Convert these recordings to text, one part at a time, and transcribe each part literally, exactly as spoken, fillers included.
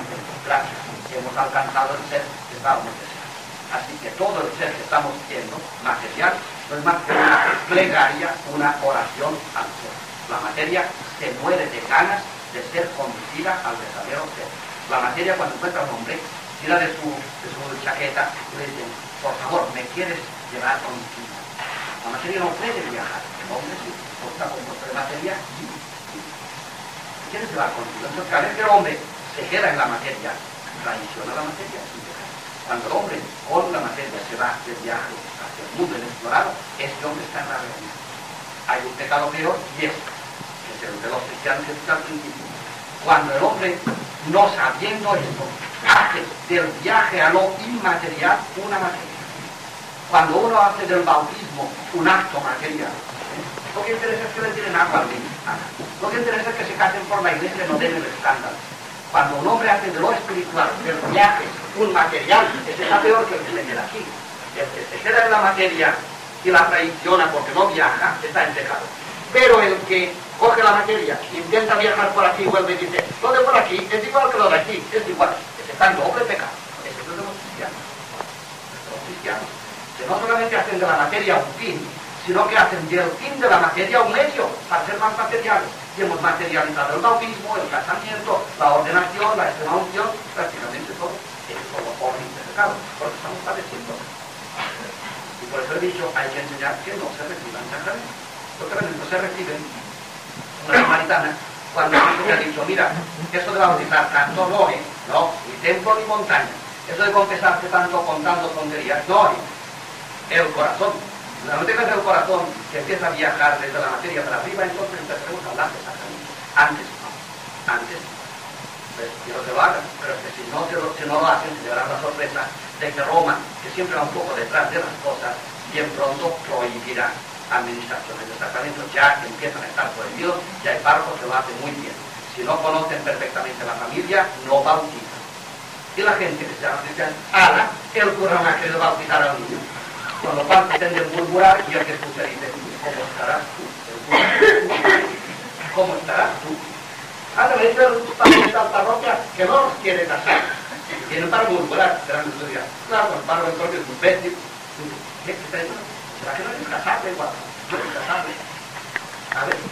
gracias, hemos alcanzado el ser que estábamos deseando. Así que todo el ser que estamos siendo, material, no es más que una plegaria, una oración al ser. La materia se muere de ganas de ser conducida al verdadero ser. La materia, cuando encuentra a un hombre, tira de su, de su chaqueta y le dice, por favor, ¿me quieres llevar contigo? La materia no puede viajar, el hombre sí, está con de materia y ¿quieres llevar contigo? Entonces, cada vez que el hombre se queda en la materia, traiciona la materia. Cuando el hombre con la materia se va de viaje hacia el mundo inexplorado, este hombre está en la realidad. Hay un pecado peor y es, que es el de los cristianos que está al principio. Cuando el hombre, no sabiendo esto, hace del viaje a lo inmaterial una materia. Cuando uno hace del bautismo un acto material, ¿eh? Lo que interesa es que le tiren agua al niño. Lo que interesa es que se casen por la iglesia y no den el escándalo. Cuando un hombre hace de lo espiritual, del viaje, un material, ese está peor que el que se queda aquí. El que se queda en la materia y la traiciona porque no viaja, está en pecado. Pero el que coge la materia, intenta viajar por aquí, vuelve y dice, lo de por aquí es igual que lo de aquí, es igual. Ese está en doble pecado. Ese es de los cristianos. Los cristianos. Que no solamente hacen de la materia un fin, sino que hacen del fin de la materia un medio para ser más materiales. Y hemos materializado el bautismo, el casamiento, la ordenación, la extrema unción, prácticamente todo. Es todo horrible pecado, porque estamos padeciendo. Y por eso he dicho, hay que enseñar que no se reciban sacramentos. Los sacramentos se reciben. Una samaritana, cuando Cristo me ha dicho, mira, eso de bautizar tanto no es, no, ni templo ni montaña. Eso de confesarse tanto contando tonterías, no es. El corazón. La no tengas el corazón que empieza a viajar desde la materia para arriba, entonces empezaremos a hablar de sacramentos. Antes no. Antes pues quiero que lo hagan, pero es que si no, si lo, si no lo hacen, se llevarán la sorpresa de que Roma, que siempre va un poco detrás de las cosas, bien pronto prohibirá administraciones de sacramentos, ya empiezan a estar prohibidos, y hay párrocos que lo hacen muy bien. Si no conocen perfectamente la familia, no bautizan. Y la gente que se llama cristiana, ala, el cura no ha querido bautizar al niño. Con lo cual pretenden murmurar y el que escucha dice, ¿cómo estarás tú? ¿Cómo estarás tú? Ahora me dice el padre de tal parroquia que no los quiere casar. Vienen para murmurar, serán los días. Claro, el padre entonces es un imbécil. ¿Qué está diciendo? ¿Será que no eres casable igual? No eres casable. A ver.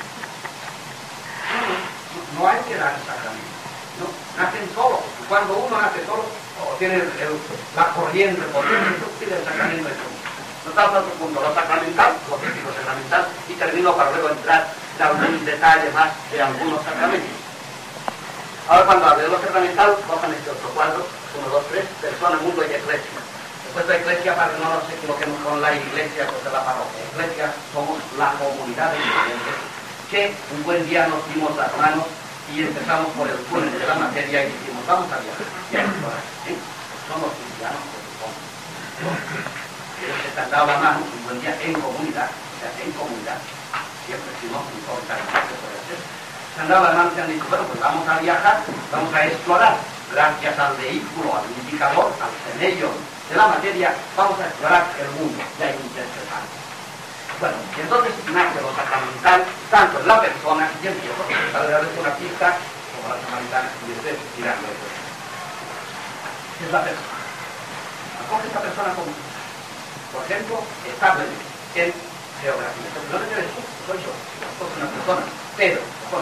No, no hay que dar sacramento. No, nacen solos. Cuando uno nace solo, o tiene el, el, la corriente, por ejemplo, pide el sacramento de todo. No está otro punto, lo sacramental, lo típico sacramental, y termino para luego entrar en algún detalle más de algunos sacramentos. Ahora cuando hablo de lo sacramental, cojan este otro cuadro, uno, dos, tres, persona, mundo y iglesia. Después de iglesia, para que no nos equivoquemos con la iglesia, pues de la parroquia. Iglesia somos la comunidad de creyentes, que un buen día nos dimos las manos y empezamos por el túnel de la materia y dijimos, vamos a viajar. Y a explorar, ¿sí? Somos cristianos, por supuesto. Ellos se han dado la mano un buen día en comunidad, o sea, en comunidad, siempre si no, no importa lo que se puede hacer. Se han dado la mano y se han dicho, bueno, pues vamos a viajar, vamos a explorar, gracias al vehículo, al indicador, al semello de la materia, vamos a explorar el mundo, y hay un tercer paso. Bueno, y entonces nace lo sacramental, tanto en la persona, y empiezo a darles una pista, como la samaritana, y ustedes tirando eso. Es la persona. Acoge esta persona como por ejemplo, estable en geografía. No te eres tú, soy yo, soy una persona, Pedro, con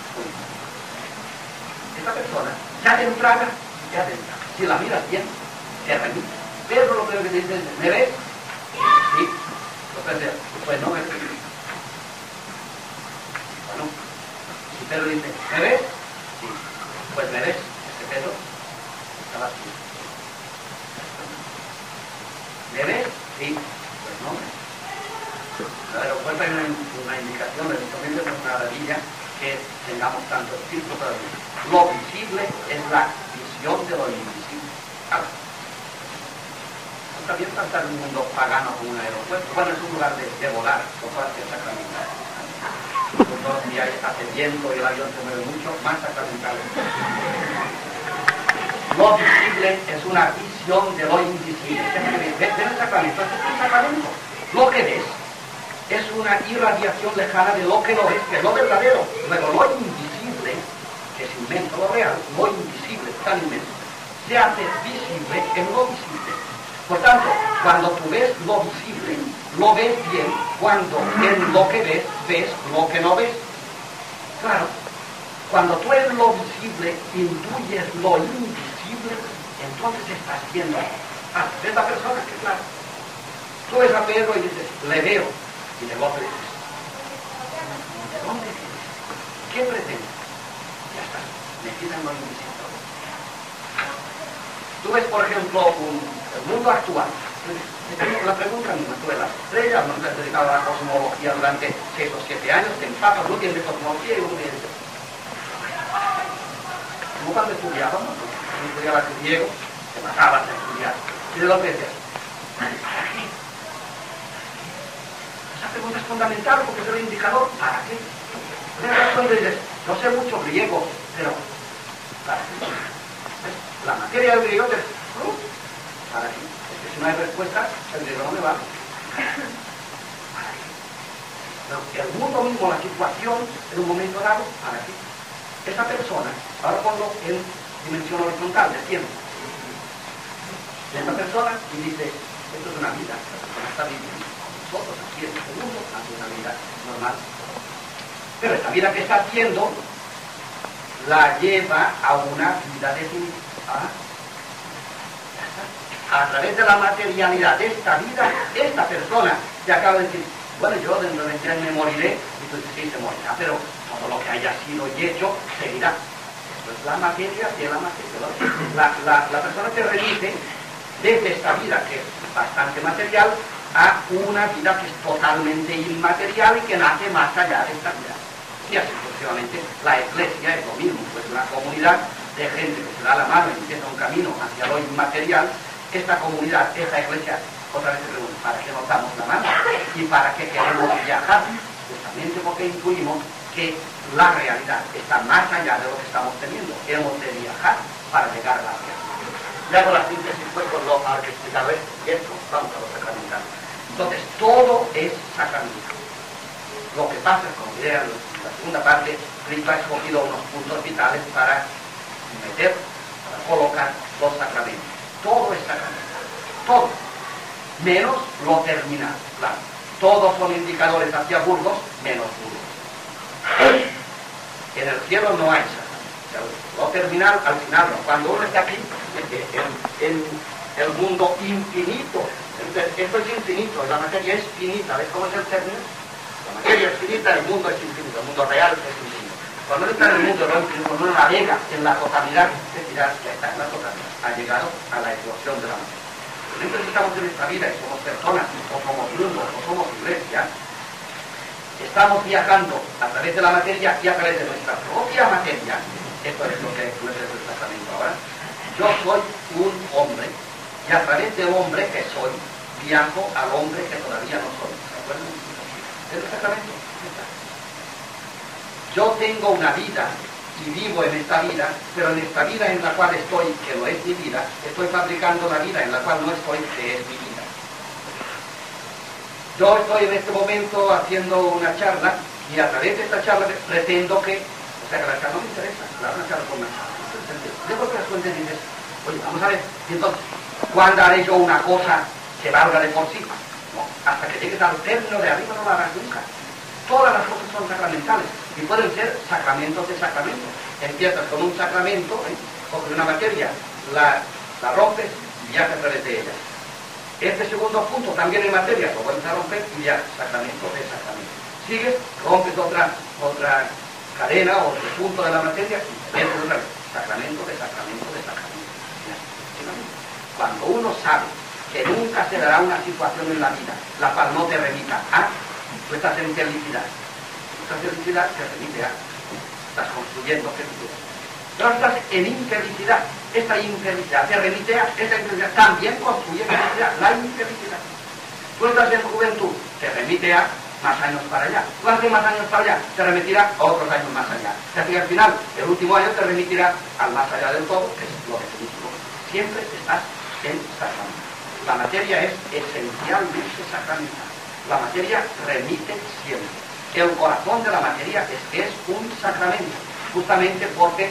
esta persona ya te entraga, ya te entraga. Si la miras bien, te remite. Pedro lo primero que te dice es, ¿me ves? Sí. Lo tercero, pues no me ves. Bueno, si Pedro dice, ¿me ves? Sí. Pues me ves, este Pedro estaba aquí. ¿Me ves? Sí, pues no. En el aeropuerto hay una, una indicación, evidentemente es una maravilla que tengamos tanto el filtro para ver. Lo visible es la visión de lo invisible. Claro. Está bien tratar un mundo pagano como un aeropuerto. Bueno, es un lugar de, de volar, lo cual es sacramental. Si hay hace viento y el avión se mueve mucho, más sacramental. Lo visible es una visión de lo invisible. ¿Ves el sacramento? Es un sacramento. Lo que ves es una irradiación lejana de lo que no es, que es lo verdadero. Luego, lo invisible, que es inmenso, lo real, lo invisible, tan inmenso, se hace visible en lo visible. Por tanto, cuando tú ves lo visible, lo ves bien, cuando en lo que ves, ves lo que no ves. Claro, cuando tú en lo visible intuyes lo invisible, entonces estás viendo. Ah, ves la persona, que claro. Tú ves a Pedro y dices, le veo, y de golpe dices, ¿de dónde vienes? ¿Qué pretendes? Ya está, metida en lo invisible. Tú ves, por ejemplo, un, el mundo actual. La pregunta misma, tú ves las estrellas, nos has dedicado a la cosmología durante seis o siete años, te empapas, uno tiene de cosmología y uno tiene de... Como cuando estudiábamos, cuando estudiabas griego, te matabas a estudiar. Y de lo que decías, ¿para qué? Esa pregunta es fundamental porque es el indicador, ¿para qué? Una razón de dices, no sé mucho griego, pero ¿para qué? La materia del griego es, ¿no? ¿Para qué? Porque si no hay respuesta, el griego no me va. ¿Para qué? Pero el mundo mismo, la situación, en un momento dado, ¿para qué? Esa persona, ahora ponlo en dimensión horizontal, de tiempo. Esa persona y dice, esto es una vida, la persona está viviendo con nosotros aquí en este mundo, hace una vida normal. Pero esta vida que está haciendo la lleva a una vida definitiva. ¿Ah? Ya está. A través de la materialidad de esta vida, esta persona que acaba de decir, bueno, yo dentro de veinte años me moriré, y tú dices, sí, se morirá, pero todo lo que haya sido y hecho seguirá. Esto es la materia de la materia. La, la, la persona que remite desde esta vida, que es bastante material, a una vida que es totalmente inmaterial y que nace más allá de esta vida. Y así sucesivamente, la Iglesia es lo mismo, pues una comunidad de gente que se da la mano y empieza un camino hacia lo inmaterial. Esta comunidad, esta Iglesia, otra vez se pregunta, ¿para qué nos damos la mano? ¿Y para qué queremos viajar? Justamente porque intuimos que la realidad está más allá de lo que estamos teniendo. Hemos de viajar para llegar a la realidad. Ya con la síntesis, pues con lo que explicarles esto, vamos a lo sacramental. Entonces, todo es sacramental. Lo que pasa, como diré en la segunda parte, Cristo ha escogido unos puntos vitales para meter, para colocar los sacramentos. Todo es sacramental. Todo. Menos lo terminal, claro. Todos son indicadores hacia Burgos, menos Burgos. En el cielo no hay sacramentos. Lo terminal, al final, no. Cuando uno está aquí, en, en el mundo infinito, esto es infinito, la materia es finita. ¿Ves cómo es el término? La materia es finita, el mundo es infinito, el mundo real es infinito. Cuando uno está en el mundo no infinito, cuando uno navega en la totalidad, es decir, ya está en la totalidad, ha llegado a la explosión de la materia. Entonces estamos en esta vida y somos personas, o somos mundo, o somos iglesia, estamos viajando a través de la materia y a través de nuestra propia materia. Esto es lo que es el sacramento ahora. Yo soy un hombre y a través del hombre que soy, viajo al hombre que todavía no soy. ¿Se acuerdan? Es el sacramento. Yo tengo una vida y vivo en esta vida, pero en esta vida en la cual estoy, que no es mi vida, estoy fabricando la vida en la cual no estoy, que es mi vida. Yo estoy en este momento haciendo una charla y a través de esta charla pretendo que, o sea que la charla no me interesa, claro, una charla por una charla. Después que las cuentas y dices, oye, vamos a ver, y entonces, ¿cuándo haré yo una cosa que valga de por sí? No, hasta que llegues al término de arriba no la harás nunca. Todas las cosas son sacramentales y pueden ser sacramentos de sacramentos. Empiezas con un sacramento, ¿eh? Coges una materia, la, la rompes y viajas a través de ella. Este segundo punto también en materia, lo vuelves a romper y viajas, sacramento de sacramento. Sigues, rompes otra, otra cadena, otro punto de la materia y metes otra vez. Sacramento de sacramento de sacramento. Cuando uno sabe que nunca se dará una situación en la vida la cual no te remita a, tú estás en felicidad. Esta felicidad te remite a, estás construyendo felicidad. Pero estás en infelicidad. Esta infelicidad te remite a, esta infelicidad también construye felicidad, la infelicidad. Tú estás en juventud, te remite a más años para allá. Tú haces más años para allá, te remitirá a otros años más allá. Y así al final, el último año te remitirá al más allá del todo, que es lo definitivo. Siempre estás en sacramento. La materia es esencialmente sacramental. La materia remite siempre. El corazón de la materia es que es un sacramento, justamente porque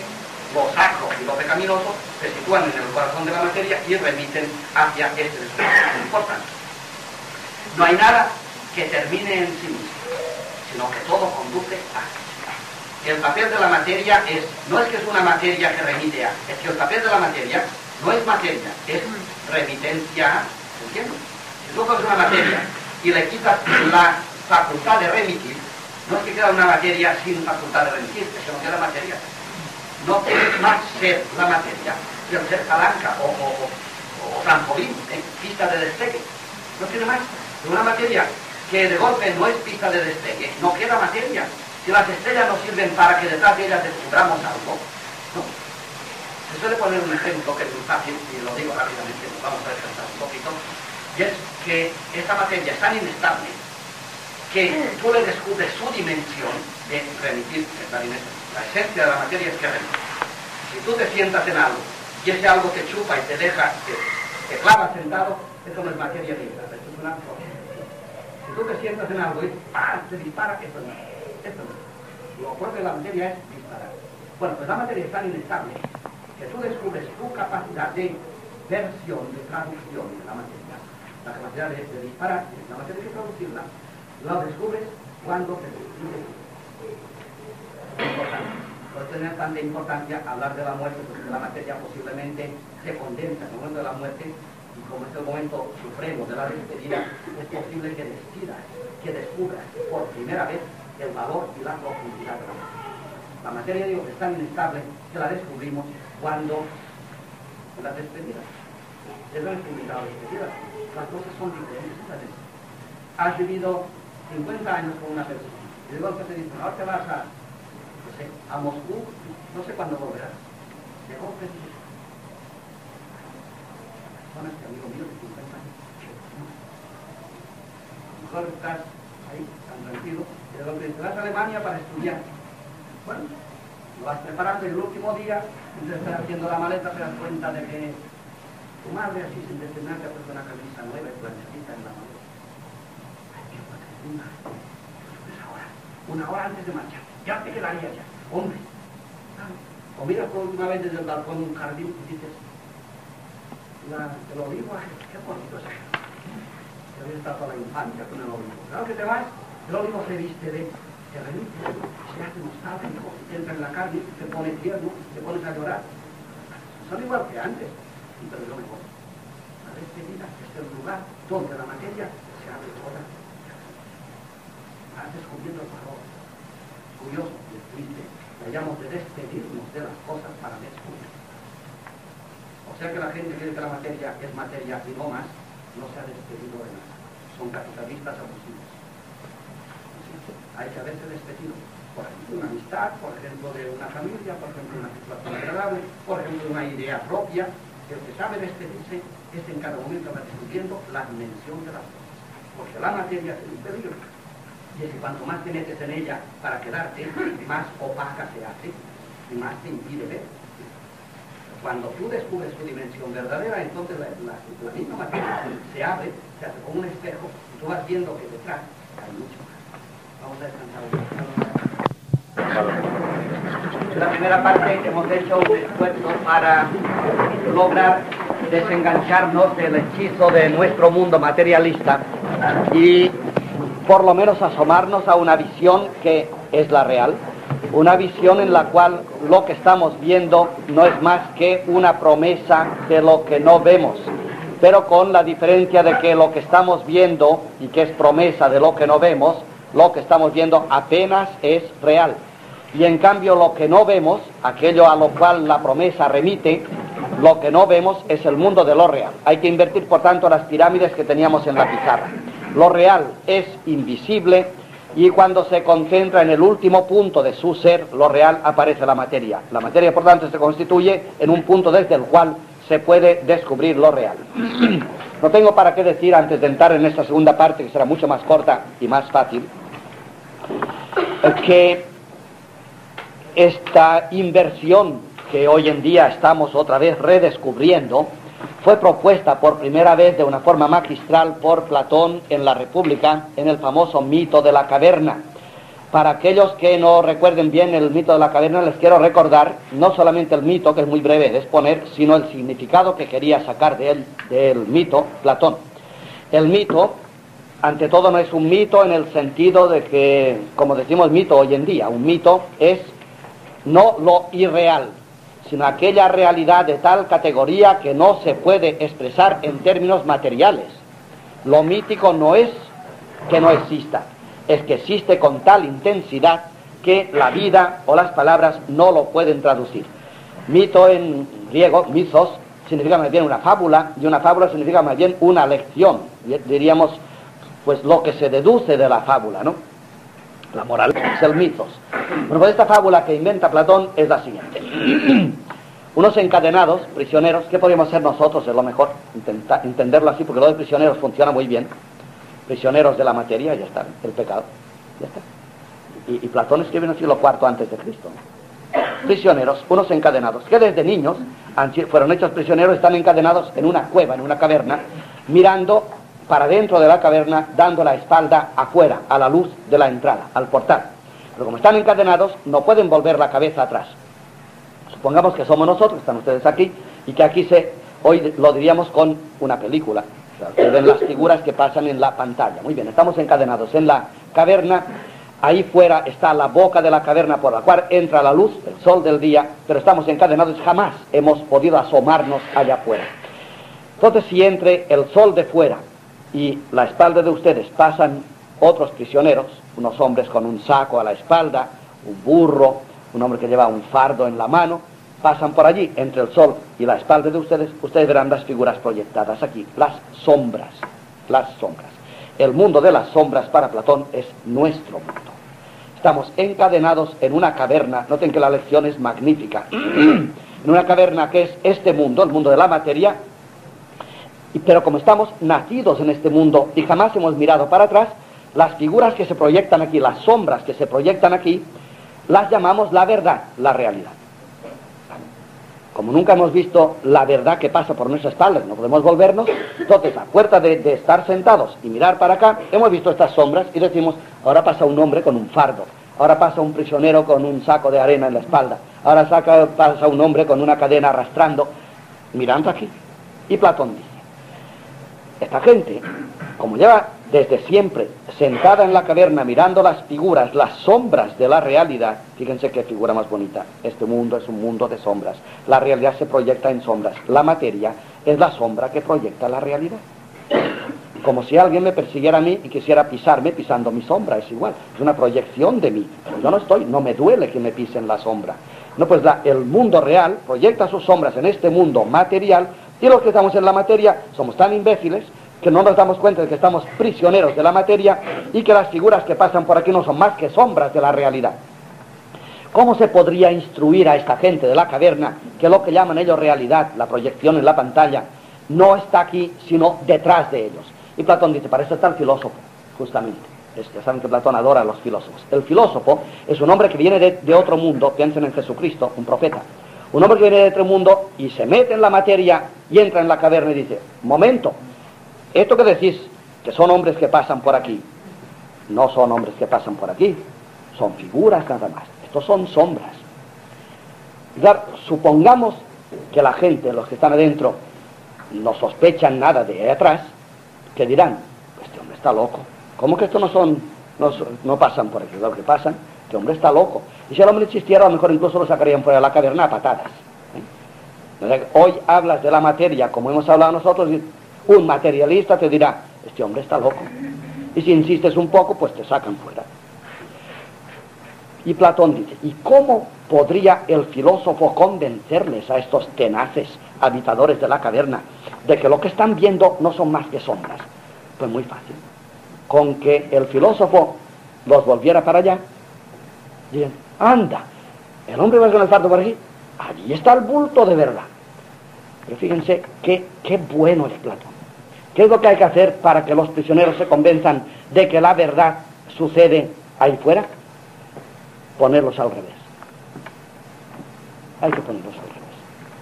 lo sacro y lo pecaminoso se sitúan en el corazón de la materia y remiten hacia este descubrimiento importante. No hay nada que termine en sí mismo, sino que todo conduce a. El papel de la materia es, no es que es una materia que remite a, es que el papel de la materia no es materia, es remitencia, ¿entiendes? Si tú coges una materia y le quitas la facultad de remitir, no es que queda una materia sin facultad de remitir, es que no queda materia. No tiene más ser la materia que el ser palanca o, o, o, o trampolín, ¿eh? Pista de despegue. No tiene más. Una materia que de golpe no es pista de despegue, no queda materia. Si las estrellas nos sirven para que detrás de ellas descubramos algo, ¿no? Se suele poner un ejemplo que es muy fácil, y lo digo rápidamente, nos vamos a descansar un poquito, y es que esta materia es tan inestable que tú le descubres su dimensión de remitir, la dimensión. La esencia de la materia es que remite. Si tú te sientas en algo y ese algo te chupa y te deja, te, te clava sentado, eso no es materia viva, eso es una cosa. Si tú te sientas en algo y ¡pam! Te dispara, eso no es. Esto no. Lo fuerte de la materia es disparar. Bueno, pues la materia es tan inestable que tú descubres tu capacidad de versión, de traducción de la materia. La capacidad de, de disparar, la materia hay que traducirla, la descubres cuando te descubres. Es importante. Por eso tiene tanta importancia hablar de la muerte, porque la materia posiblemente se condensa en el momento de la muerte, y como es el momento supremo de la despedida, es posible que decidas, que descubras por primera vez el valor y la profundidad de la materia. La materia, digo, que es tan inestable que la descubrimos cuando en la despedida. Es la despedida, la despedida. Las cosas son diferentes. Has vivido cincuenta años con una persona y de golpe te dicen, ahora te vas a, no sé, a Moscú, no sé cuándo volverás. De golpe te dicen, personas que amigo mío de cincuenta años, no. A lo mejor estás ahí, tan tranquilo, y de golpe te vas a Alemania para estudiar. Bueno, lo vas preparando y el último día, mientras estás haciendo la maleta, te das cuenta de que tu madre, así sin detener, te ha puesto una camisa nueva y tú la necesitas en la maleta. Ay, qué buena, una, una hora, una hora antes de marchar, ya te quedaría ya, hombre. O miras por una vez desde el balcón de un jardín y dices, la, el olivo, ay, qué bonito es eso. Que había estado toda la infancia con el olivo. Claro que te vas, el olivo se viste de terreno, se hace nostalgia, te entra en la carne, te pone tierno, te pones a llorar. Son igual que antes, pero es lo mejor. La despedida es el lugar donde la materia se abre toda. Vas descubriendo el valor. Curioso y triste, vayamos de despedirnos de las cosas para descubrir. O sea que la gente cree que la materia es materia y no más, no se ha despedido de nada. Son capitalistas abusivos. Hay que haberse despedido, por ejemplo, de una amistad, por ejemplo, de una familia, por ejemplo, de una situación agradable, por ejemplo, de una idea propia. El que sabe despedirse es en cada momento va descubriendo la dimensión de las cosas. Porque la materia es un peligro. Y es que cuanto más te metes en ella para quedarte, más opaca se hace y más te impide ver. Cuando tú descubres tu dimensión verdadera, entonces la, la, la misma materia se abre, se hace como un espejo, y tú vas viendo que detrás hay mucho más. Vamos a descansar un poco. En la primera parte hemos hecho un esfuerzo para lograr desengancharnos del hechizo de nuestro mundo materialista y por lo menos asomarnos a una visión que es la real, una visión en la cual lo que estamos viendo no es más que una promesa de lo que no vemos, pero con la diferencia de que lo que estamos viendo y que es promesa de lo que no vemos, lo que estamos viendo apenas es real. Y en cambio lo que no vemos, aquello a lo cual la promesa remite, lo que no vemos es el mundo de lo real. Hay que invertir, por tanto, las pirámides que teníamos en la pizarra. Lo real es invisible y cuando se concentra en el último punto de su ser, lo real, aparece la materia. La materia, por tanto, se constituye en un punto desde el cual se puede descubrir lo real. No tengo para qué decir, antes de entrar en esta segunda parte, que será mucho más corta y más fácil, que esta inversión que hoy en día estamos otra vez redescubriendo fue propuesta por primera vez de una forma magistral por Platón en la República, en el famoso mito de la caverna. Para aquellos que no recuerden bien el mito de la caverna, les quiero recordar no solamente el mito, que es muy breve de exponer, sino el significado que quería sacar de él, del mito Platón. El mito, ante todo, no es un mito en el sentido de que, como decimos mito hoy en día, un mito es no lo irreal, sino aquella realidad de tal categoría que no se puede expresar en términos materiales. Lo mítico no es que no exista, es que existe con tal intensidad que la vida o las palabras no lo pueden traducir. Mito en griego, mythos, significa más bien una fábula, y una fábula significa más bien una lección, diríamos, pues lo que se deduce de la fábula, ¿no? La moral es el mythos. Bueno, pues esta fábula que inventa Platón es la siguiente. Unos encadenados, prisioneros, ¿qué podríamos ser nosotros? Es lo mejor, intentar entenderlo así, porque lo de prisioneros funciona muy bien. Prisioneros de la materia, ya está, el pecado, ya está. Y, y Platón escribe en el siglo cuarto antes de Cristo. Prisioneros, unos encadenados, que desde niños han, fueron hechos prisioneros, están encadenados en una cueva, en una caverna, mirando para dentro de la caverna, dando la espalda afuera, a la luz de la entrada, al portal. Pero como están encadenados, no pueden volver la cabeza atrás. Supongamos que somos nosotros, están ustedes aquí, y que aquí se, hoy lo diríamos con una película. Ustedes ven las figuras que pasan en la pantalla. Muy bien, estamos encadenados en la caverna. Ahí fuera está la boca de la caverna por la cual entra la luz, el sol del día, pero estamos encadenados, jamás hemos podido asomarnos allá afuera. Entonces, si entre el sol de fuera y la espalda de ustedes pasan otros prisioneros, unos hombres con un saco a la espalda, un burro, un hombre que lleva un fardo en la mano, pasan por allí, entre el sol y la espalda de ustedes, ustedes verán las figuras proyectadas aquí, las sombras, las sombras. El mundo de las sombras para Platón es nuestro mundo. Estamos encadenados en una caverna, noten que la lección es magnífica, en una caverna que es este mundo, el mundo de la materia, y, pero como estamos nacidos en este mundo y jamás hemos mirado para atrás, las figuras que se proyectan aquí, las sombras que se proyectan aquí, las llamamos la verdad, la realidad. Como nunca hemos visto la verdad que pasa por nuestra espalda, no podemos volvernos, entonces a fuerza de, de estar sentados y mirar para acá, hemos visto estas sombras y decimos, ahora pasa un hombre con un fardo, ahora pasa un prisionero con un saco de arena en la espalda, ahora saca, pasa un hombre con una cadena arrastrando, mirando aquí. Y Platón dice, esta gente, como lleva desde siempre sentada en la caverna mirando las figuras, las sombras de la realidad, fíjense qué figura más bonita, este mundo es un mundo de sombras, la realidad se proyecta en sombras, la materia es la sombra que proyecta la realidad. Como si alguien me persiguiera a mí y quisiera pisarme pisando mi sombra, es igual, es una proyección de mí, pero yo no estoy, no me duele que me pisen la sombra. No, pues la, el mundo real proyecta sus sombras en este mundo material, y los que estamos en la materia somos tan imbéciles que no nos damos cuenta de que estamos prisioneros de la materia y que las figuras que pasan por aquí no son más que sombras de la realidad. ¿Cómo se podría instruir a esta gente de la caverna que lo que llaman ellos realidad, la proyección en la pantalla, no está aquí sino detrás de ellos? Y Platón dice, para eso está el filósofo, justamente. Es que saben que Platón adora a los filósofos. El filósofo es un hombre que viene de, de otro mundo, piensen en Jesucristo, un profeta. Un hombre que viene de otro mundo y se mete en la materia y entra en la caverna y dice, momento, esto que decís, que son hombres que pasan por aquí, no son hombres que pasan por aquí, son figuras nada más, estos son sombras. Claro, supongamos que la gente, los que están adentro, no sospechan nada de ahí atrás, que dirán, este hombre está loco, ¿cómo que estos no son, no, no pasan por aquí? Lo que pasan, este hombre está loco. Y si el hombre existiera, a lo mejor incluso lo sacarían fuera de la caverna a patadas. ¿eh? Hoy hablas de la materia, como hemos hablado nosotros, y un materialista te dirá, este hombre está loco. Y si insistes un poco, pues te sacan fuera. Y Platón dice, ¿y cómo podría el filósofo convencerles a estos tenaces habitadores de la caverna de que lo que están viendo no son más que sombras? Pues muy fácil. Con que el filósofo los volviera para allá, dirían, anda, el hombre va con el fardo por aquí, allí está el bulto de verdad. Pero fíjense qué, qué bueno es Platón. ¿Qué es lo que hay que hacer para que los prisioneros se convenzan de que la verdad sucede ahí fuera? Ponerlos al revés. Hay que ponerlos al revés.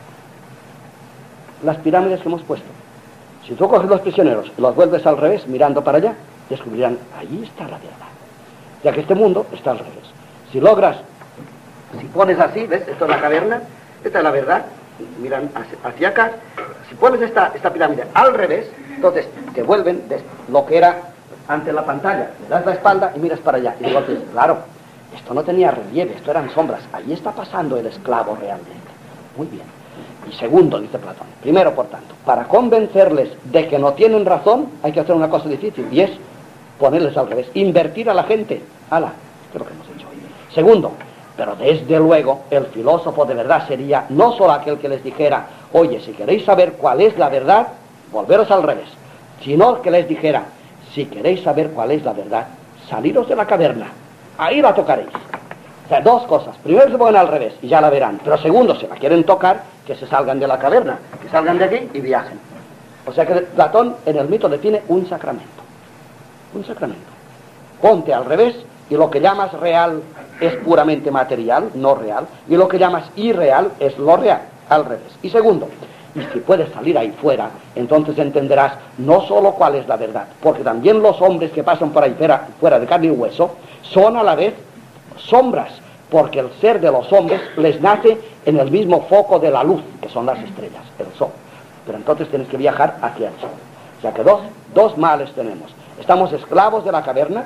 Las pirámides que hemos puesto. Si tú coges los prisioneros y los vuelves al revés, mirando para allá, descubrirán, ahí está la verdad. ya que este mundo está al revés. Si logras, si pones así, ¿ves? Esto es la caverna, esta es la verdad, miran hacia, hacia acá. Si pones esta, esta pirámide al revés, entonces te vuelven de lo que era ante la pantalla, le das la espalda y miras para allá. Y entonces, claro, esto no tenía relieve, esto eran sombras. Ahí está pasando el esclavo realmente. Muy bien. Y segundo, dice Platón, primero, por tanto, para convencerles de que no tienen razón, hay que hacer una cosa difícil, y es ponerles al revés, invertir a la gente. ¡Hala! Esto es lo que hemos hecho hoy. Segundo, pero desde luego, el filósofo de verdad sería no solo aquel que les dijera, oye, si queréis saber cuál es la verdad, volveros al revés, sino que les dijera, si queréis saber cuál es la verdad, saliros de la caverna, ahí la tocaréis. O sea, dos cosas. Primero se ponen al revés y ya la verán. Pero segundo, si la quieren tocar, que se salgan de la caverna, que salgan de aquí y viajen. O sea que Platón en el mito define un sacramento. Un sacramento. Ponte al revés y lo que llamas real es puramente material, no real. Y lo que llamas irreal es lo real, al revés. Y segundo, y si puedes salir ahí fuera, entonces entenderás no solo cuál es la verdad, porque también los hombres que pasan por ahí fuera, fuera de carne y hueso, son a la vez sombras, porque el ser de los hombres les nace en el mismo foco de la luz, que son las estrellas, el sol. Pero entonces tienes que viajar hacia el sol. O sea que dos, dos males tenemos. Estamos esclavos de la caverna,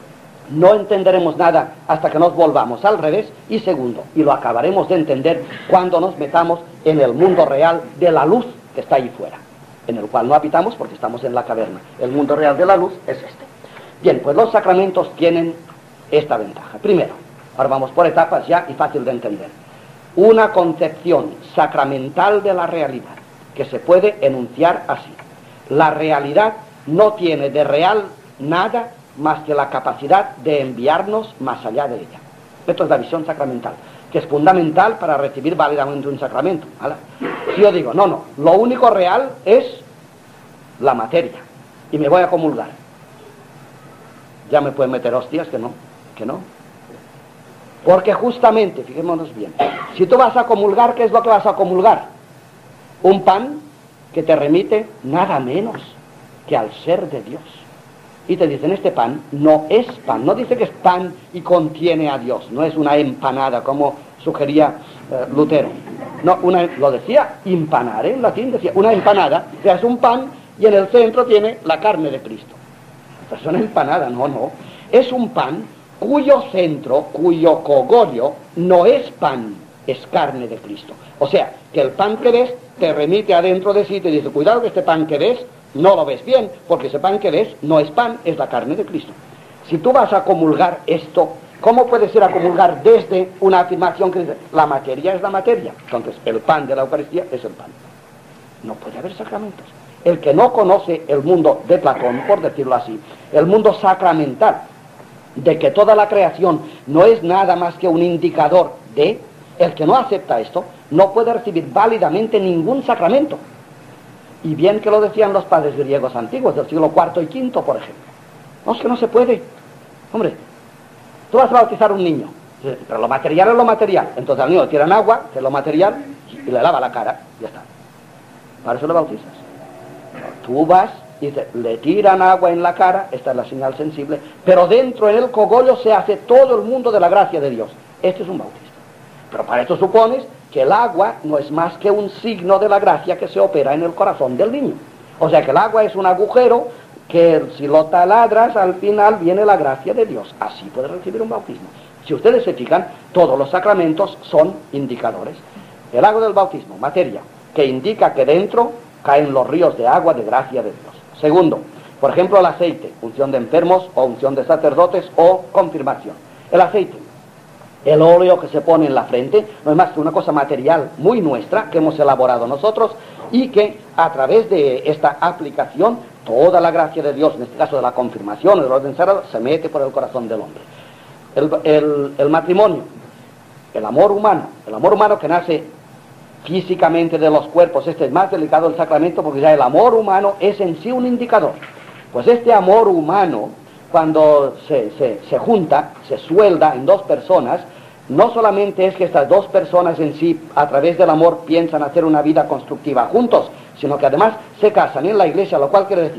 no entenderemos nada hasta que nos volvamos al revés, y segundo, y lo acabaremos de entender cuando nos metamos en el mundo real de la luz que está ahí fuera, en el cual no habitamos porque estamos en la caverna. El mundo real de la luz es este. Bien, pues los sacramentos tienen esta ventaja. Primero, ahora vamos por etapas ya y fácil de entender. Una concepción sacramental de la realidad, que se puede enunciar así. La realidad no tiene de real nada más que la capacidad de enviarnos más allá de ella. Esto es la visión sacramental, que es fundamental para recibir válidamente un sacramento, ¿vale? Si yo digo, no, no, lo único real es la materia, y me voy a comulgar, ya me pueden meter hostias que no, que no. Porque justamente, fijémonos bien, si tú vas a comulgar, ¿qué es lo que vas a comulgar? Un pan que te remite nada menos que al ser de Dios. Y te dicen, este pan no es pan, no dice que es pan y contiene a Dios, no es una empanada como sugería eh, Lutero. No, una, lo decía impanare, en latín decía, una empanada, o sea, es un pan y en el centro tiene la carne de Cristo. Pues es una empanada, no, no, es un pan cuyo centro, cuyo cogollo no es pan, es carne de Cristo. O sea, que el pan que ves te remite adentro de sí y te dice, cuidado que este pan que ves no lo ves bien, porque ese pan que ves no es pan, es la carne de Cristo. Si tú vas a comulgar esto, ¿cómo puedes ir a comulgar desde una afirmación que dice, la materia es la materia? Entonces, el pan de la Eucaristía es el pan. No puede haber sacramentos. El que no conoce el mundo de Platón, por decirlo así, el mundo sacramental, de que toda la creación no es nada más que un indicador de, el que no acepta esto, no puede recibir válidamente ningún sacramento. Y bien que lo decían los padres griegos antiguos, del siglo cuarto y quinto, por ejemplo. No, es que no se puede. Hombre, tú vas a bautizar a un niño, pero lo material es lo material. Entonces al niño le tiran agua, que es lo material, y le lava la cara, y ya está. Para eso lo bautizas. Tú vas y dices, le tiran agua en la cara, esta es la señal sensible, pero dentro en el cogollo se hace todo el mundo de la gracia de Dios. Este es un bautismo. Pero para esto supones que el agua no es más que un signo de la gracia que se opera en el corazón del niño. O sea que el agua es un agujero que si lo taladras al final viene la gracia de Dios. Así puede recibir un bautismo. Si ustedes se fijan, todos los sacramentos son indicadores. El agua del bautismo, materia, que indica que dentro caen los ríos de agua de gracia de Dios. Segundo, por ejemplo, el aceite, unción de enfermos o unción de sacerdotes o confirmación. El aceite, el óleo que se pone en la frente, no es más que una cosa material muy nuestra que hemos elaborado nosotros y que a través de esta aplicación toda la gracia de Dios, en este caso de la confirmación, del orden sagrado, se mete por el corazón del hombre. El, el, el matrimonio, el amor humano, el amor humano que nace físicamente de los cuerpos, este es más delicado el sacramento porque ya el amor humano es en sí un indicador. Pues este amor humano, cuando se, se, se junta, se suelda en dos personas, no solamente es que estas dos personas en sí, a través del amor, piensan hacer una vida constructiva juntos, sino que además se casan en la iglesia, lo cual quiere decir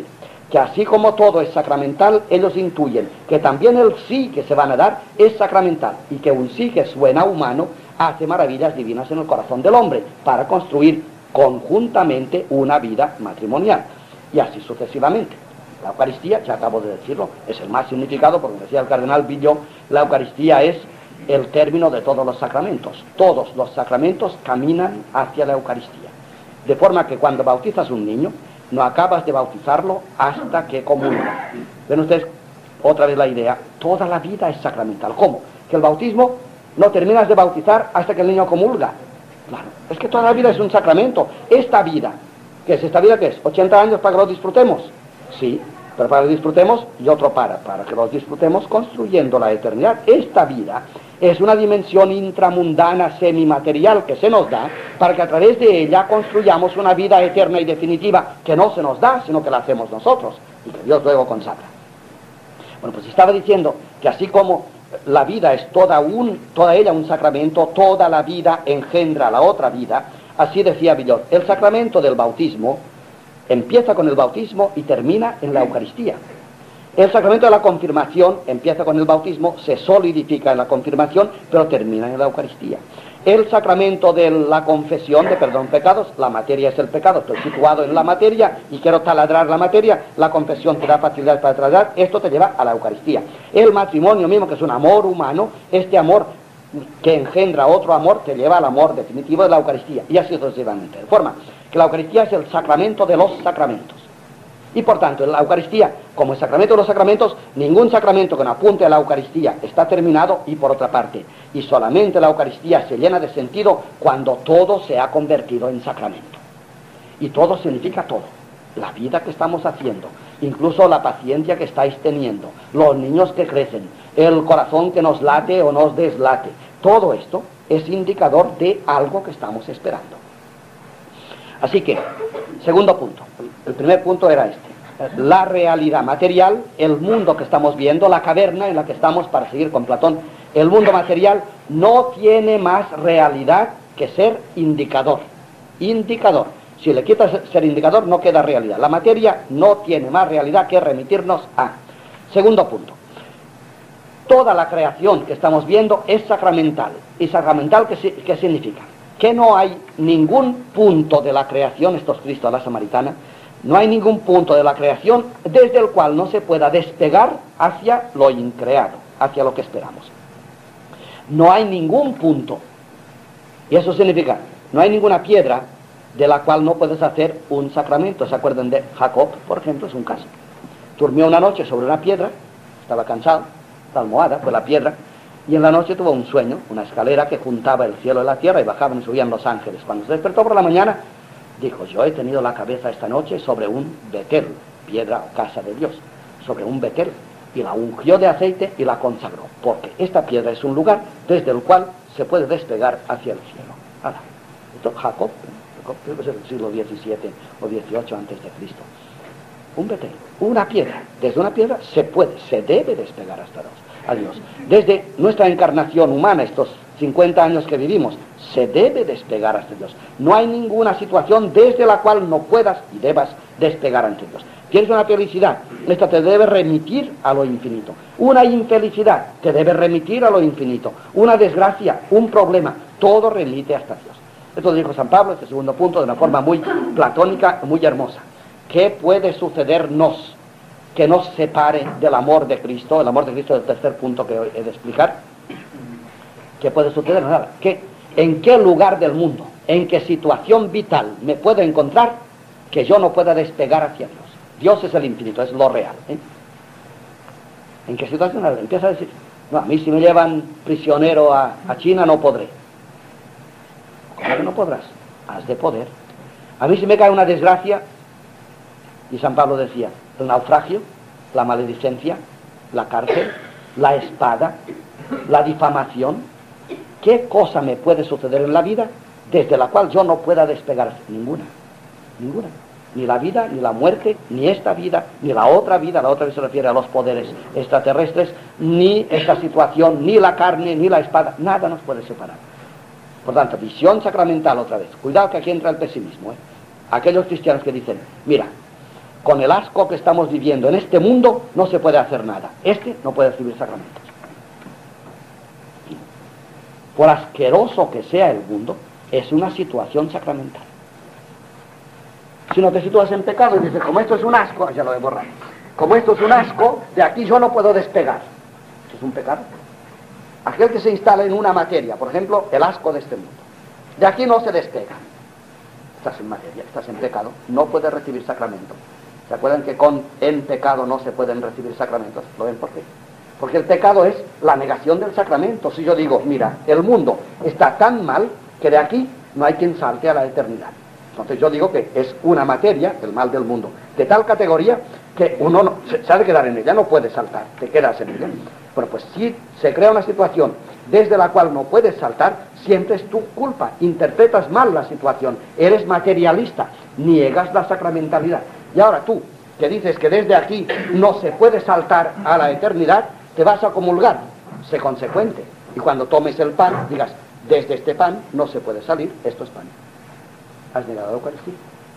que así como todo es sacramental, ellos intuyen que también el sí que se van a dar es sacramental, y que un sí que suena humano hace maravillas divinas en el corazón del hombre para construir conjuntamente una vida matrimonial, y así sucesivamente. La Eucaristía, ya acabo de decirlo, es el más significado, porque decía el cardenal Villó, la Eucaristía es el término de todos los sacramentos. Todos los sacramentos caminan hacia la Eucaristía. De forma que cuando bautizas un niño, no acabas de bautizarlo hasta que comulga. Ven ustedes otra vez la idea, toda la vida es sacramental. ¿Cómo? Que el bautismo no terminas de bautizar hasta que el niño comulga. Claro, es que toda la vida es un sacramento. Esta vida, ¿qué es esta vida? ¿Qué es? ¿ochenta años para que lo disfrutemos? Sí, pero para que lo disfrutemos y otro para, para que lo disfrutemos construyendo la eternidad. Esta vida es una dimensión intramundana, semimaterial, que se nos da para que a través de ella construyamos una vida eterna y definitiva que no se nos da, sino que la hacemos nosotros y que Dios luego consagra. Bueno, pues estaba diciendo que así como la vida es toda, un, toda ella un sacramento, toda la vida engendra la otra vida, así decía Villot, el sacramento del bautismo empieza con el bautismo y termina en la Eucaristía. El sacramento de la confirmación empieza con el bautismo, se solidifica en la confirmación, pero termina en la Eucaristía. El sacramento de la confesión de perdón de pecados, la materia es el pecado, estoy situado en la materia y quiero taladrar la materia, la confesión te da facilidad para taladrar, esto te lleva a la Eucaristía. El matrimonio mismo, que es un amor humano, este amor que engendra otro amor, te lleva al amor definitivo de la Eucaristía, y así sucesivamente. De forma que la Eucaristía es el sacramento de los sacramentos. Y por tanto, en la Eucaristía, como el sacramento de los sacramentos, ningún sacramento que no apunte a la Eucaristía está terminado, y por otra parte, y solamente la Eucaristía se llena de sentido cuando todo se ha convertido en sacramento. Y todo significa todo. La vida que estamos haciendo, incluso la paciencia que estáis teniendo, los niños que crecen, el corazón que nos late o nos deslate, todo esto es indicador de algo que estamos esperando. Así que, segundo punto, el primer punto era este, la realidad material, el mundo que estamos viendo, la caverna en la que estamos, para seguir con Platón, el mundo material no tiene más realidad que ser indicador, indicador. Si le quitas ser indicador, no queda realidad. La materia no tiene más realidad que remitirnos a. Segundo punto, toda la creación que estamos viendo es sacramental. ¿Y sacramental qué, qué significa? Que no hay ningún punto de la creación, esto es Cristo a la Samaritana, no hay ningún punto de la creación desde el cual no se pueda despegar hacia lo increado, hacia lo que esperamos. No hay ningún punto. Y eso significa, no hay ninguna piedra de la cual no puedes hacer un sacramento. ¿Se acuerdan de Jacob, por ejemplo? Es un caso. Durmió una noche sobre una piedra, estaba cansado, la almohada fue la piedra, y en la noche tuvo un sueño, una escalera que juntaba el cielo y la tierra, y bajaban y subían los ángeles. Cuando se despertó por la mañana, dijo, yo he tenido la cabeza esta noche sobre un betel, piedra o casa de Dios, sobre un betel, y la ungió de aceite y la consagró, porque esta piedra es un lugar desde el cual se puede despegar hacia el cielo. Ahora, esto Jacob, Jacob creo que es del siglo diecisiete o dieciocho antes de Cristo. Un betel, una piedra, desde una piedra se puede, se debe despegar hasta Dios. A Dios. Desde nuestra encarnación humana, estos cincuenta años que vivimos, se debe despegar hasta Dios. No hay ninguna situación desde la cual no puedas y debas despegar ante Dios. Tienes una felicidad, esta te debe remitir a lo infinito. Una infelicidad te debe remitir a lo infinito. Una desgracia, un problema, todo remite hasta Dios. Esto lo dijo San Pablo, este segundo punto, de una forma muy platónica, muy hermosa. ¿Qué puede sucedernos que nos separe del amor de Cristo? El amor de Cristo es el tercer punto que hoy he de explicar. ¿Qué puede suceder? Nada. ¿Qué, ¿En qué lugar del mundo, en qué situación vital me puedo encontrar que yo no pueda despegar hacia Dios? Dios es el infinito, es lo real. ¿eh? ¿En qué situación? Empieza a decir, no, a mí si me llevan prisionero a, a China no podré. ¿Cómo que no podrás? Has de poder. A mí si me cae una desgracia, y San Pablo decía, el naufragio, la maledicencia, la cárcel, la espada, la difamación. ¿Qué cosa me puede suceder en la vida desde la cual yo no pueda despegar? Ninguna, ninguna. Ni la vida, ni la muerte, ni esta vida, ni la otra vida, la otra vida se refiere a los poderes extraterrestres, ni esta situación, ni la carne, ni la espada, nada nos puede separar. Por tanto, visión sacramental otra vez. Cuidado que aquí entra el pesimismo. ¿eh? Aquellos cristianos que dicen, mira, con el asco que estamos viviendo en este mundo, no se puede hacer nada. Este no puede recibir sacramentos. Por asqueroso que sea el mundo, es una situación sacramental. Si no te sitúas en pecado y dices, como esto es un asco, ya lo he borrado, como esto es un asco, de aquí yo no puedo despegar. ¿Eso es un pecado? Aquel que se instala en una materia, por ejemplo, el asco de este mundo, de aquí no se despega. Estás en materia, estás en pecado, no puedes recibir sacramentos. ¿Se acuerdan que con en pecado no se pueden recibir sacramentos? ¿Lo ven por qué? Porque el pecado es la negación del sacramento. Si yo digo, mira, el mundo está tan mal que de aquí no hay quien salte a la eternidad. Entonces yo digo que es una materia, el mal del mundo, de tal categoría que uno no, se, se ha de quedar en ella, no puede saltar, te quedas en ella. Bueno, pues si se crea una situación desde la cual no puedes saltar, siempre es tu culpa, interpretas mal la situación, eres materialista, niegas la sacramentalidad. Y ahora tú, que dices que desde aquí no se puede saltar a la eternidad, te vas a comulgar, sé consecuente. Y cuando tomes el pan, digas, desde este pan no se puede salir, esto es pan. Has negado la Eucaristía.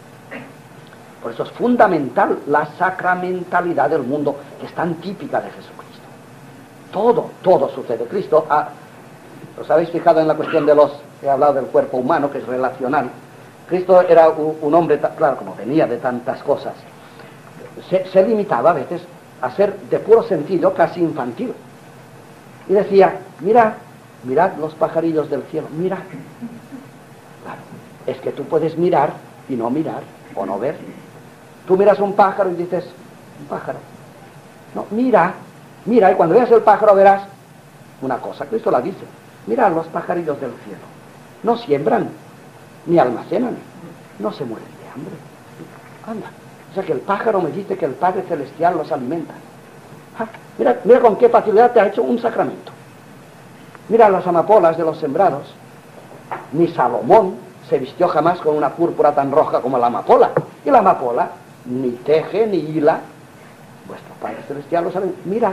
Por eso es fundamental la sacramentalidad del mundo, que es tan típica de Jesucristo. Todo, todo sucede. Cristo, ah, ¿os habéis fijado en la cuestión de los, he hablado del cuerpo humano, que es relacional? Cristo era un, un hombre, claro, como venía de tantas cosas, se, se limitaba a veces a ser de puro sentido, casi infantil. Y decía, mirad, mirad los pajarillos del cielo, mirad. Claro, es que tú puedes mirar y no mirar, o no ver. Tú miras un pájaro y dices, un pájaro. No, mira, mira, y cuando veas el pájaro verás una cosa, Cristo la dice, mirad los pajarillos del cielo, no siembran, ni almacenan, no se mueren de hambre. Anda, o sea que el pájaro me dice que el Padre Celestial los alimenta. Ah, mira, mira con qué facilidad te ha hecho un sacramento. Mira las amapolas de los sembrados, ni Salomón se vistió jamás con una púrpura tan roja como la amapola, y la amapola ni teje ni hila, vuestro Padre Celestial lo sabe, mira.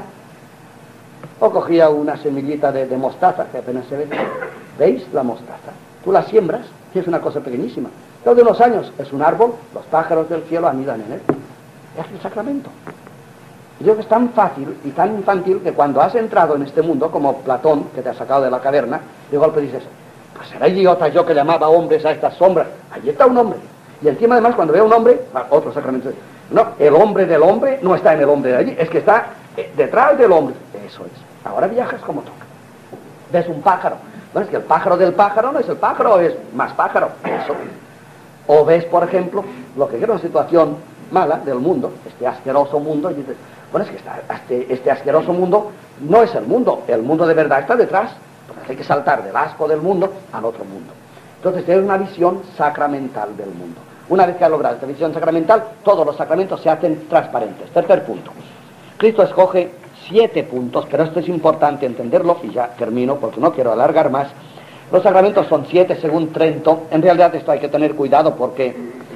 O cogía una semillita de, de mostaza, que apenas se ve, ¿veis la mostaza? Tú la siembras, y es una cosa pequeñísima, pero de unos años es un árbol, los pájaros del cielo anidan en él, es el sacramento. Yo creo que es tan fácil y tan infantil que cuando has entrado en este mundo, como Platón, que te ha sacado de la caverna, de golpe dices, pues será idiota yo que llamaba hombres a estas sombras, allí está un hombre. Y encima además cuando veo un hombre, otro sacramento, no, el hombre del hombre no está en el hombre de allí, es que está detrás del hombre. Eso es. Ahora viajas como toca. Ves un pájaro. Bueno, es que el pájaro del pájaro no es el pájaro, es más pájaro. Eso. O ves, por ejemplo, lo que es una situación mala del mundo, este asqueroso mundo, y dices, bueno, es que está, este, este asqueroso mundo no es el mundo, el mundo de verdad está detrás. Entonces hay que saltar del asco del mundo al otro mundo. Entonces tienes una visión sacramental del mundo. Una vez que has logrado esta visión sacramental, todos los sacramentos se hacen transparentes. Tercer punto. Cristo escoge siete puntos, pero esto es importante entenderlo, y ya termino porque no quiero alargar más. Los sacramentos son siete según Trento. En realidad esto hay que tener cuidado porque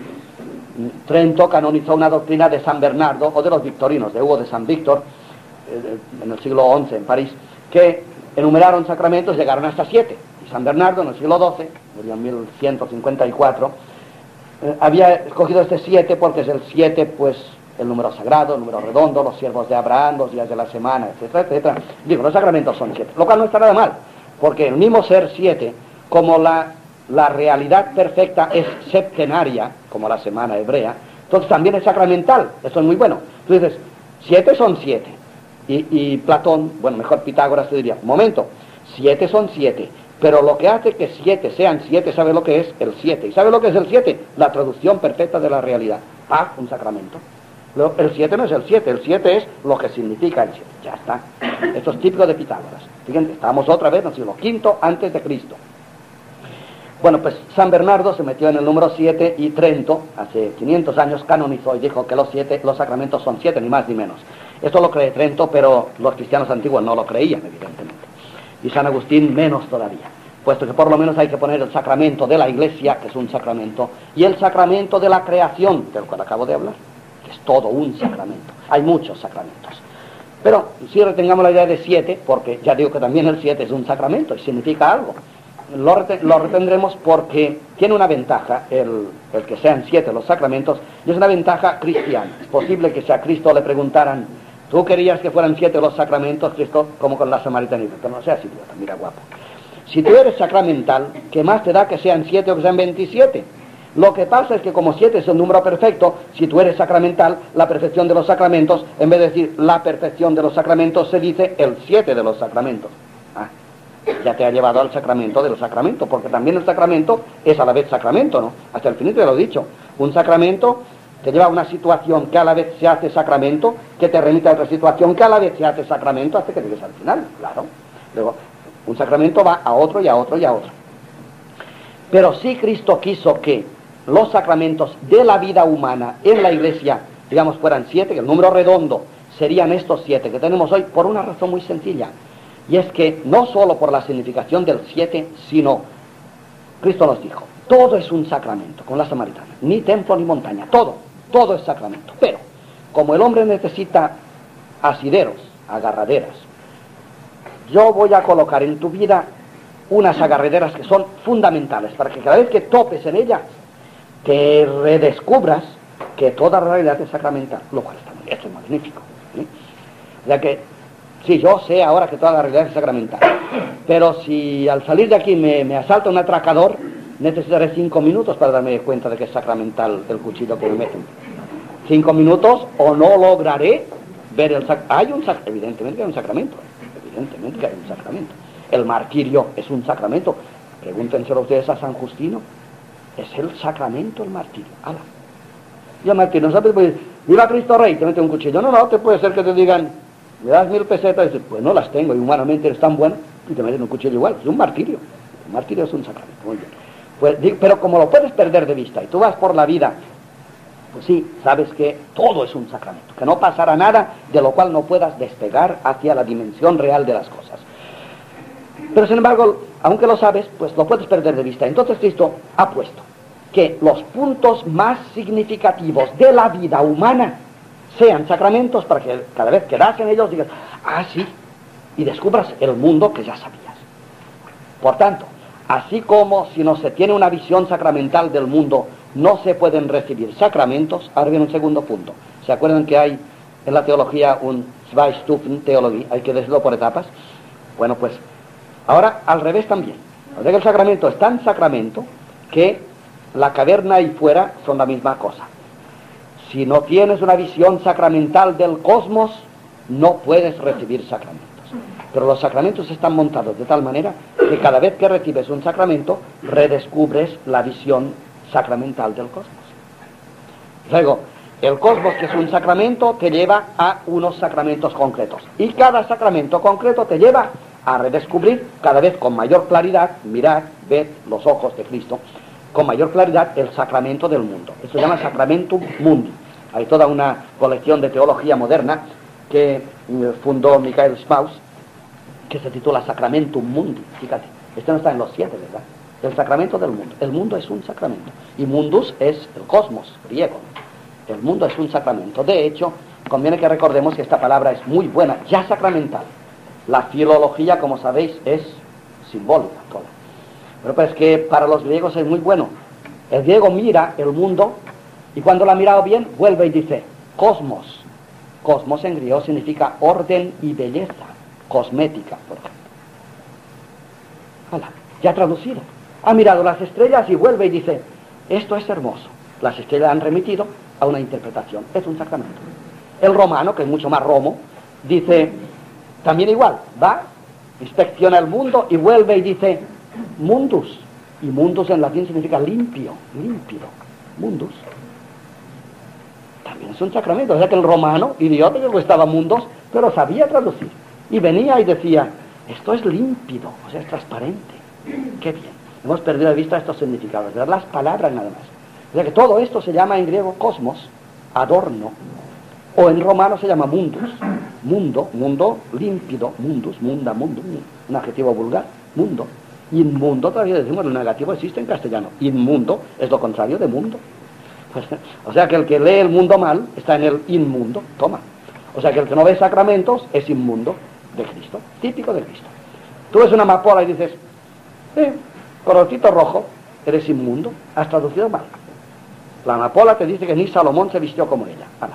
Trento canonizó una doctrina de San Bernardo, o de los victorinos, de Hugo de San Víctor, eh, en el siglo once en París, que enumeraron sacramentos, llegaron hasta siete. Y San Bernardo en el siglo doce, murió en mil ciento cincuenta y cuatro, eh, había escogido este siete porque es el siete, pues, el número sagrado, el número redondo, los siervos de Abraham, los días de la semana, etcétera, etcétera. Digo, los sacramentos son siete, lo cual no está nada mal, porque el mismo ser siete, como la, la realidad perfecta es septenaria, como la semana hebrea, entonces también es sacramental, esto es muy bueno. Tú dices, siete son siete, y, y Platón, bueno, mejor Pitágoras te diría, un momento, siete son siete, pero lo que hace que siete sean siete, ¿sabe lo que es? El siete. ¿Y sabe lo que es el siete? La traducción perfecta de la realidad. Ah, un sacramento. El siete no es el siete, el siete es lo que significa el siete. Ya está. Esto es típico de Pitágoras. Fíjense, estamos otra vez en el siglo quinto antes de Cristo. Bueno, pues San Bernardo se metió en el número siete y Trento, hace quinientos años, canonizó y dijo que los siete, los sacramentos son siete, ni más ni menos. Esto lo cree Trento, pero los cristianos antiguos no lo creían, evidentemente. Y San Agustín menos todavía, puesto que por lo menos hay que poner el sacramento de la Iglesia, que es un sacramento, y el sacramento de la creación, del cual acabo de hablar, que es todo un sacramento. Hay muchos sacramentos. Pero si retengamos la idea de siete, porque ya digo que también el siete es un sacramento y significa algo. lo, rete, lo retendremos porque tiene una ventaja, el, el que sean siete los sacramentos, y es una ventaja cristiana. Es posible que si a Cristo le preguntaran, ¿tú querías que fueran siete los sacramentos? Cristo, como con la samaritanita, pero no seas idiota, mira guapo. Si tú eres sacramental, ¿qué más te da que sean siete o que sean veintisiete? Lo que pasa es que como siete es un número perfecto, si tú eres sacramental, la perfección de los sacramentos, en vez de decir la perfección de los sacramentos, se dice el siete de los sacramentos. Ah, ya te ha llevado al sacramento de los sacramentos, porque también el sacramento es a la vez sacramento, ¿no? Hasta el final te lo he dicho. Un sacramento te lleva a una situación que a la vez se hace sacramento, que te remite a otra situación que a la vez se hace sacramento, hasta que llegues al final, claro. Luego, un sacramento va a otro y a otro y a otro. Pero sí Cristo quiso que los sacramentos de la vida humana en la Iglesia, digamos, fueran siete, que el número redondo serían estos siete que tenemos hoy, por una razón muy sencilla. Y es que no solo por la significación del siete, sino, Cristo nos dijo, todo es un sacramento, con la samaritana, ni templo ni montaña, todo, todo es sacramento. Pero, como el hombre necesita asideros, agarraderas, yo voy a colocar en tu vida unas agarraderas que son fundamentales, para que cada vez que topes en ellas, te redescubras que toda realidad es sacramental, lo cual está muy, esto es magnífico, ¿sí? O sea que, sí, yo sé ahora que toda la realidad es sacramental, pero si al salir de aquí me, me asalta un atracador, necesitaré cinco minutos para darme cuenta de que es sacramental el cuchillo que me meten. Cinco minutos o no lograré ver el sacramento. Hay un sacramento, evidentemente que hay un sacramento, evidentemente que hay un sacramento. El martirio es un sacramento. Pregúntenselo ustedes a San Justino. Es el sacramento el martirio. ¡Hala! Y el martirio, ¿no sabes? Pues, viva Cristo Rey, te mete un cuchillo. No, no, te puede ser que te digan, me das mil pesetas, y dices, pues no las tengo, y humanamente eres tan bueno, y te meten un cuchillo igual. Es un martirio. El martirio es un sacramento. Muy bien. Pues, pero como lo puedes perder de vista, y tú vas por la vida, pues sí, sabes que todo es un sacramento, que no pasará nada de lo cual no puedas despegar hacia la dimensión real de las cosas. Pero sin embargo, aunque lo sabes, pues lo puedes perder de vista. Entonces Cristo ha puesto que los puntos más significativos de la vida humana sean sacramentos, para que cada vez que das en ellos digas, ah, sí, y descubras el mundo que ya sabías. Por tanto, así como si no se tiene una visión sacramental del mundo, no se pueden recibir sacramentos. Ahora viene un segundo punto. ¿Se acuerdan que hay en la teología un Zweistufentheologie? Hay que decirlo por etapas. Bueno, pues ahora al revés también. O sea que el sacramento es tan sacramento que la caverna y fuera son la misma cosa. Si no tienes una visión sacramental del cosmos, no puedes recibir sacramentos. Pero los sacramentos están montados de tal manera que cada vez que recibes un sacramento, redescubres la visión sacramental del cosmos. Luego, el cosmos, que es un sacramento, te lleva a unos sacramentos concretos. Y cada sacramento concreto te lleva a redescubrir cada vez con mayor claridad, mirad, ved los ojos de Cristo, con mayor claridad el sacramento del mundo. Esto se llama Sacramentum Mundi. Hay toda una colección de teología moderna que fundó Michael Schmaus, que se titula Sacramentum Mundi. Fíjate, este no está en los siete, ¿verdad? El sacramento del mundo. El mundo es un sacramento. Y mundus es el cosmos, griego. El mundo es un sacramento. De hecho, conviene que recordemos que esta palabra es muy buena, ya sacramental. La filología, como sabéis, es simbólica toda. Pero pues que para los griegos es muy bueno. El griego mira el mundo y cuando lo ha mirado bien, vuelve y dice, cosmos. Cosmos en griego significa orden y belleza, cosmética, por ejemplo. Hola, ya traducido. Ha mirado las estrellas y vuelve y dice, esto es hermoso. Las estrellas han remitido a una interpretación. Es un sacramento. El romano, que es mucho más romo, dice, también igual, va, inspecciona el mundo y vuelve y dice, mundus. Y mundus en latín significa limpio, límpido. Mundus. También es un sacramento. O sea que el romano, idiota que gustaba mundos, pero sabía traducir. Y venía y decía, esto es límpido, o sea, es transparente. Qué bien. Hemos perdido de vista estos significados, ¿verdad? Las palabras nada más. O sea que todo esto se llama en griego cosmos, adorno, o en romano se llama mundus. Mundo, mundo límpido, mundus, munda, mundo, un adjetivo vulgar, mundo. Inmundo, todavía decimos, el negativo existe en castellano. Inmundo es lo contrario de mundo. Pues, o sea que el que lee el mundo mal está en el inmundo, toma. O sea que el que no ve sacramentos es inmundo de Cristo, típico de Cristo. Tú ves una amapola y dices, eh, colorcito rojo, eres inmundo, has traducido mal. La amapola te dice que ni Salomón se vistió como ella. Ala.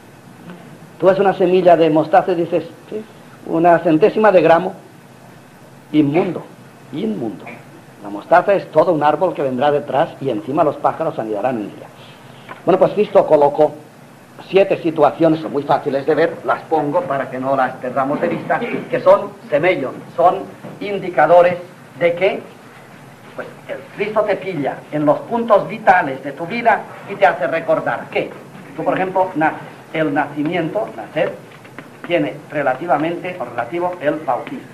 Tú ves una semilla de mostaza y dices, ¿sí? Una centésima de gramo, inmundo, inmundo. La mostaza es todo un árbol que vendrá detrás y encima los pájaros anidarán en ella. Bueno, pues Cristo colocó siete situaciones, son muy fáciles de ver, las pongo para que no las perdamos de vista, que son semellos, son indicadores de que pues, el Cristo te pilla en los puntos vitales de tu vida y te hace recordar que tú, por ejemplo, naces. El nacimiento, nacer, tiene relativamente o relativo el bautismo,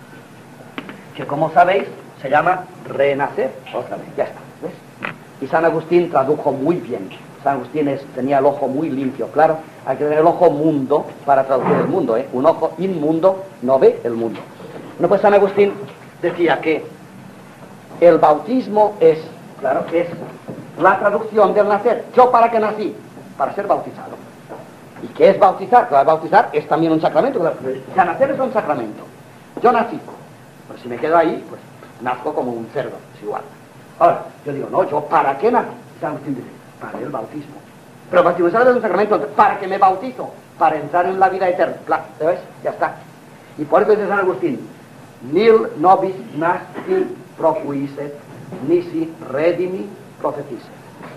que como sabéis se llama renacer, otra vez, ya está, ¿ves? Y San Agustín tradujo muy bien. San Agustín es, tenía el ojo muy limpio, claro, hay que tener el ojo mundo para traducir el mundo, ¿eh? Un ojo inmundo no ve el mundo. Bueno, pues San Agustín decía que el bautismo es, claro, es la traducción del nacer. ¿Yo para qué nací? Para ser bautizado. ¿Y qué es bautizar? Claro, bautizar es también un sacramento. Claro. O sea, nacer es un sacramento. Yo nací. Pues si me quedo ahí, pues nazco como un cerdo, es igual. Ahora, yo digo, no, ¿yo para qué nací? San Agustín dice, para el bautismo. Pero bautizar es un sacramento, ¿para qué me bautizo? Para entrar en la vida eterna. Claro, ¿ves? Ya está. Y por eso dice San Agustín, nil nobis nasci profuisse, nisi redimi profetice.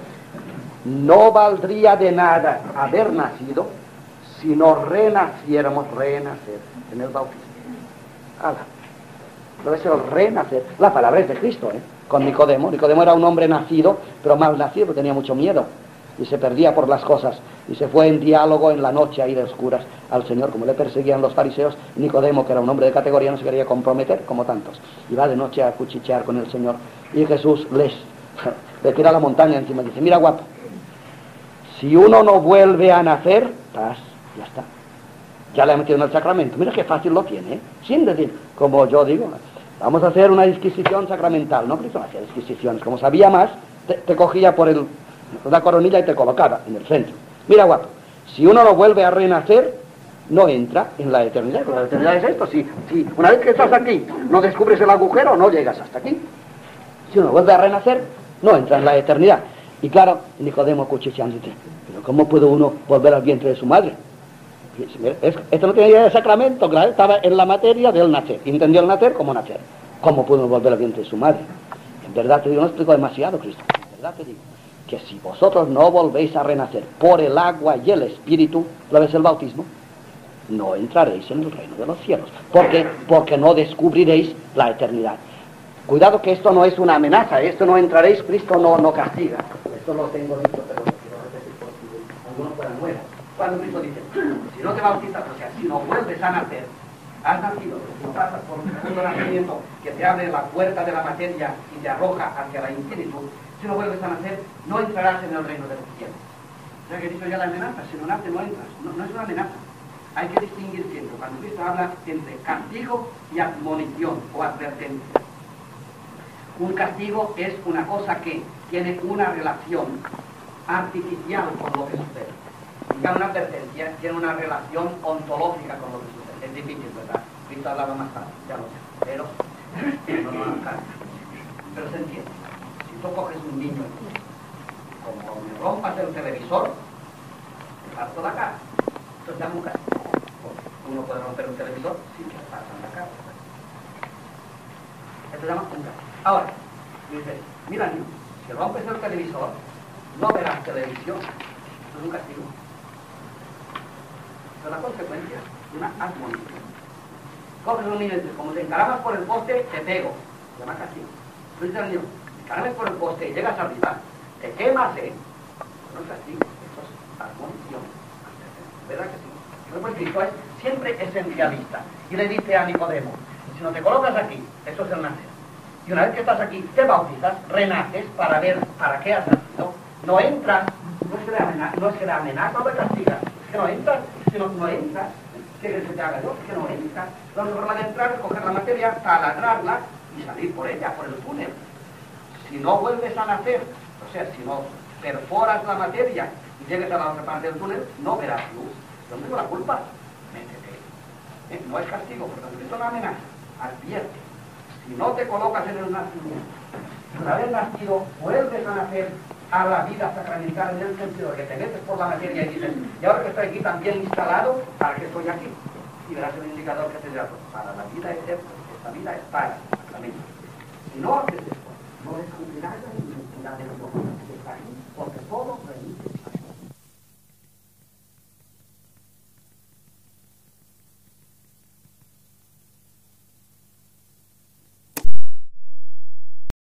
No valdría de nada haber nacido si no renaciéramos, renacer en el bautismo. Ala. Debe ser el renacer. La palabra es de Cristo, ¿eh? Con Nicodemo. Nicodemo era un hombre nacido, pero mal nacido, porque tenía mucho miedo. Y se perdía por las cosas. Y se fue en diálogo en la noche ahí de oscuras al Señor, como le perseguían los fariseos. Nicodemo, que era un hombre de categoría, no se quería comprometer, como tantos. Y va de noche a cuchichear con el Señor. Y Jesús les, le tira a la montaña encima y dice, mira guapo, si uno no vuelve a nacer, ¡tas! Ya está. Ya le ha metido en el sacramento. Mira qué fácil lo tiene, ¿eh? Sin decir, como yo digo, vamos a hacer una disquisición sacramental. No, Cristo no hacía disquisiciones. Como sabía más, te, te cogía por el, la coronilla y te colocaba en el centro. Mira, guapo, si uno no vuelve a renacer, no entra en la eternidad. La eternidad es esto. Si, si una vez que estás aquí, no descubres el agujero, no llegas hasta aquí. Si uno vuelve a renacer, no entra en la eternidad. Y claro, Nicodemo cuchicheando, pero ¿cómo puede uno volver al vientre de su madre? Es, esto no tiene idea de sacramento, claro, estaba en la materia del nacer. Entendió el nacer como nacer. ¿Cómo puede uno volver al vientre de su madre? En verdad te digo, no explico demasiado, Cristo. En verdad te digo que si vosotros no volvéis a renacer por el agua y el espíritu, ¿lo ves el bautismo? No entraréis en el reino de los cielos. ¿Por qué? Porque no descubriréis la eternidad. Cuidado que esto no es una amenaza, esto no entraréis, Cristo no, no castiga. Esto lo tengo dicho, pero lo quiero repetir por si algunos fueran nuevos. Cuando Cristo dice, si no te bautizas, o sea, si no vuelves a nacer, has nacido, si no pasas por un segundo nacimiento que te abre la puerta de la materia y te arroja hacia la infinitud, si no vuelves a nacer, no entrarás en el reino de los cielos. O sea que he dicho ya la amenaza, si no naces no entras, no, no es una amenaza. Hay que distinguir siempre, cuando Cristo habla entre castigo y admonición o advertencia. Un castigo es una cosa que tiene una relación artificial con lo que sucede. Y una advertencia tiene una relación ontológica con lo que sucede. Es difícil, ¿verdad? Cristo hablaba más tarde, ya lo sé. Pero, no, no, no, pero se entiende. Si tú coges un niño, como me rompas el televisor, te parto la cara. Esto se llama un castigo. Uno puede romper un televisor sin que le partan la cara. Esto se llama un castigo. Ahora, dice, mira niño, si rompes el televisor, no verás televisión. Eso es un castigo. Pero la consecuencia es una admonición. Coges un niño y dices, como te encarabas por el poste, te pego. Se llama castigo. Tú dices al niño, te encarabas por el poste y llegas arriba, te quemas, ¿eh? No es castigo, eso es admonición. ¿Verdad que sí? Pues Cristo es siempre esencialista. Y le dice a Nicodemo, si no te colocas aquí, eso es el nacer. Y una vez que estás aquí, te bautizas, renaces para ver para qué has nacido. No entras, no es que le amenaza, no es que le amenaza o le castigas, es que no entras, si no, no entras, ¿qué quieres que te haga yo? Es que no entras. La única forma de entrar es coger la materia, taladrarla y salir por ella, por el túnel. Si no vuelves a nacer, o sea, si no perforas la materia y llegues a la otra parte del túnel, no verás luz. Yo no tengo la culpa, métete. ¿Eh? No es castigo, porque Cristo no amenaza, advierte. Si no te colocas en el nacimiento, al haber nacido, vuelves a nacer a la vida sacramental en el sentido de que te metes por la materia y dices, y ahora que estoy aquí también instalado, ¿para qué estoy aquí? Y verás el indicador que te dirá, pues, para la vida eterna, esta vida es para el sacramento. Si no haces esto, no descubrirás la inmensidad de los ojos que está aquí, porque todo remite